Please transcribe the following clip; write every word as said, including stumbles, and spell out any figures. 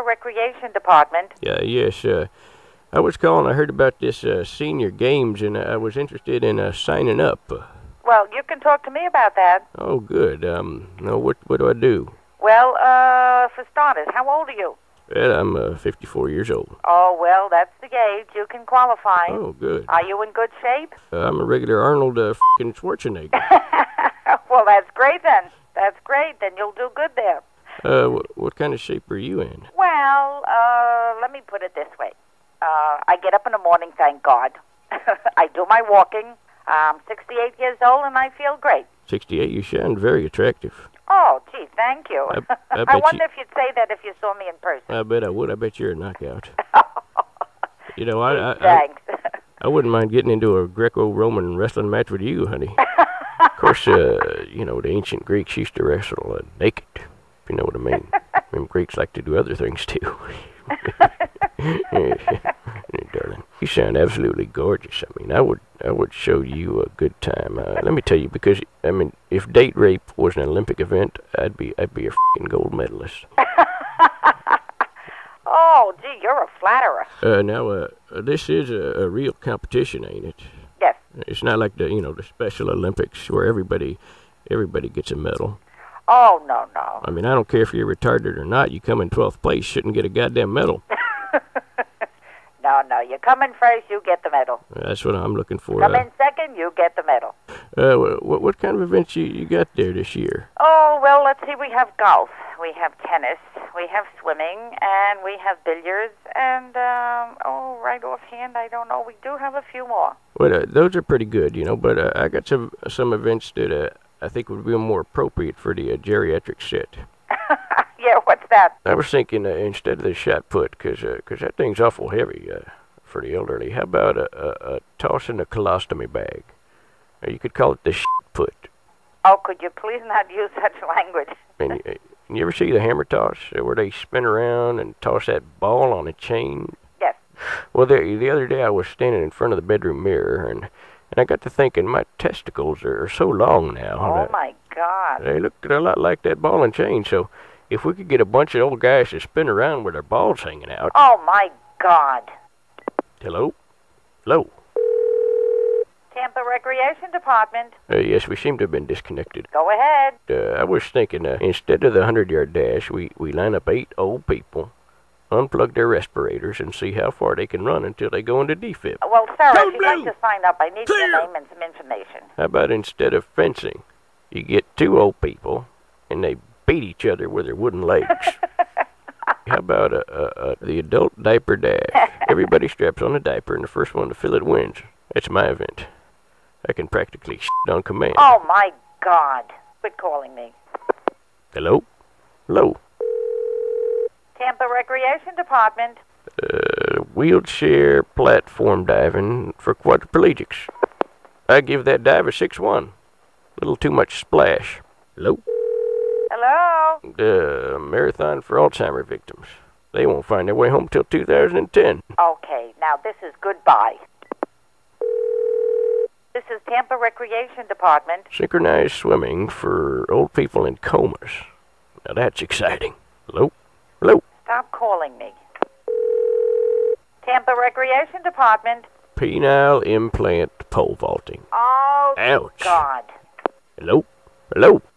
Recreation Department. Yeah, yes, uh, I was calling. I heard about this uh, senior games, and I was interested in uh, signing up. Uh, Well, you can talk to me about that. oh, good. Um, no, what what do I do? Well, uh, for starters, how old are you? Well, I'm uh, fifty-four years old. Oh, well, that's the age. You can qualify. Oh, good. Are you in good shape? Uh, I'm a regular Arnold uh, f***ing Schwarzenegger. Well, that's great then. That's great. Then you'll do good there. Uh, wh- what kind of shape are you in? Well, uh, let me put it this way. Uh, I get up in the morning, thank God. I do my walking. I'm sixty-eight years old, and I feel great. sixty-eight, you sound very attractive. Oh, gee, thank you. I- I I, bet wonder you- if you'd say that if you saw me in person. I bet I would. I bet you're a knockout. You know, I, I, I, Thanks. I wouldn't mind getting into a Greco-Roman wrestling match with you, honey. Of course, uh, you know, the ancient Greeks used to wrestle uh, naked, if you know what I mean. Them Greeks like to do other things, too. Darling, you sound absolutely gorgeous. I mean, I would I would show you a good time. Uh, let me tell you, because, I mean, if date rape was an Olympic event, I'd be I'd be a f***ing gold medalist. Oh, gee, you're a flatterer. Uh, now, uh, this is a, a real competition, ain't it? Yes. It's not like the, you know, the Special Olympics where everybody, everybody gets a medal. Oh, no, no. I mean, I don't care if you're retarded or not. You come in twelfth place, shouldn't get a goddamn medal. No, no, you come in first, you get the medal. That's what I'm looking for. Come Uh, in second, you get the medal. uh, what, what kind of events you, you got there this year? Oh, well, let's see. We have golf, we have tennis, we have swimming, and we have billiards, and, um, oh, right offhand, I don't know. We do have a few more. Well, uh, those are pretty good, you know, but uh, I got some some events that uh, I think would be more appropriate for the uh, geriatric set. Yeah, what's that? I was thinking uh, instead of the shot put, because uh, 'cause that thing's awful heavy uh, for the elderly, how about a, a, a toss in a colostomy bag? Or you could call it the shit put. Oh, could you please not use such language? And you, you ever see the hammer toss, uh, where they spin around and toss that ball on a chain? Yes. Well, the, the other day I was standing in front of the bedroom mirror, and, and I got to thinking my testicles are, are so long now. Oh, that my God. They look a lot like that ball and chain, so if we could get a bunch of old guys to spin around with their balls hanging out. Oh, my God. Hello? Hello? Tampa Recreation Department. Uh, yes, we seem to have been disconnected. Go ahead. Uh, I was thinking, uh, instead of the hundred-yard dash, we, we line up eight old people, unplug their respirators, and see how far they can run until they go into defib. Well, sir, Code if you'd like blue. to sign up, I need Clear. your name and some information. How about instead of fencing, you get two old people, and they beat each other with their wooden legs? How about a, a, a, the adult diaper dash? Everybody straps on a diaper, and the first one to fill it wins. That's my event. I can practically shit on command. Oh, my God. Quit calling me. Hello? Hello? Tampa Recreation Department. Uh, wheelchair platform diving for quadriplegics. I give that dive a six one. A little too much splash. Hello? Hello? Uh, marathon for Alzheimer victims. They won't find their way home till two thousand ten. Okay, now this is goodbye. This is Tampa Recreation Department. Synchronized swimming for old people in comas. Now that's exciting. Hello? Hello? Stop calling me. Tampa Recreation Department. Penile implant pole vaulting. Oh, Ouch. God. Hello? Hello?